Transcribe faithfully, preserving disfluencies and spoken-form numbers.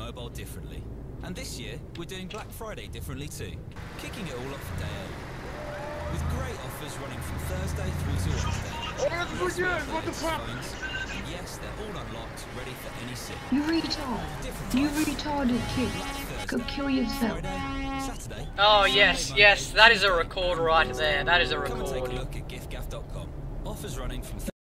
mobile differently. And this year, we're doing Black Friday differently too, kicking it all off a day early. With great offers running from Thursday through to Wednesday. Oh, that's yes, what the fuck? And yes, they're all unlocked, ready for any sim. You retard. You retarded kid. Go kill yourself. Saturday. Oh yes, yes, that is a record right there. That is a record. Come and take a look at gift gaff dot com. Offers running from